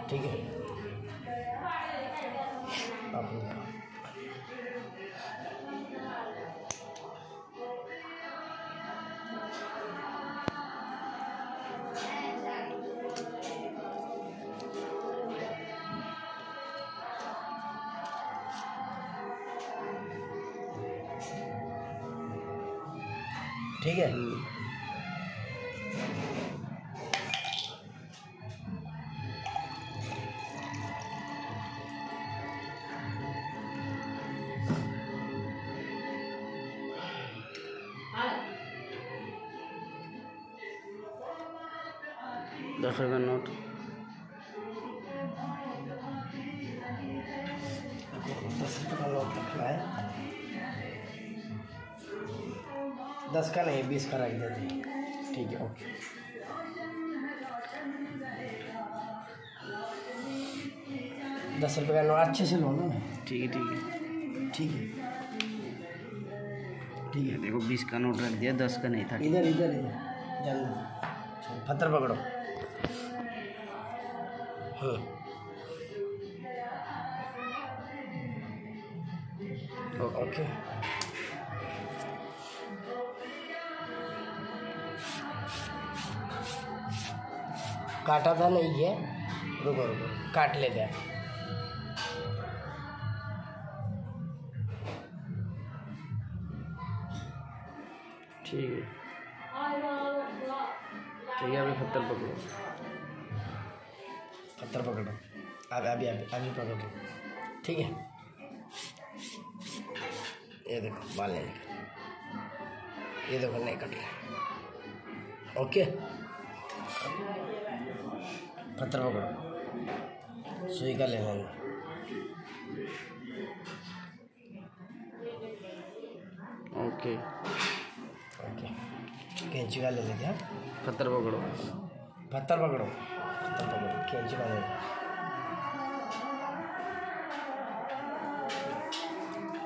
ठीक है। आप ठीक है। ₹10 का नोट। 10 रुपये का नोट रखना है। 10 का नहीं, 20 का रख देते। ठीक है, ओके। ₹10 का नोट अच्छे से लो ना। ठीक है ठीक है ठीक है ठीक है। देखो 20 का नोट रख दिया, 10 का नहीं था। इधर इधर इधर जल्दी पत्थर पकड़ो। ओके। काटा था नहीं है, रुको रुको काट लेते हैं। ठीक है ठीक है, अभी पत्थर पकड़ो। पत्थर पकड़ो, अभी अभी अभी पकड़ो। ठीक है, ये देखो बाल नहीं निकल, ये देखो नहीं कट रहा। ओके, पत्थर पकड़ो, सुई का लेना है। ओके ओके, कैंची का ले लेते हैं। पत्थर पकड़ो। पत्थर पकड़ो, पत्थर पकड़ो, कैंची का ले लेते।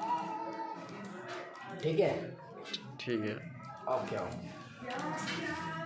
ठीक है ठीक है ओके ओके।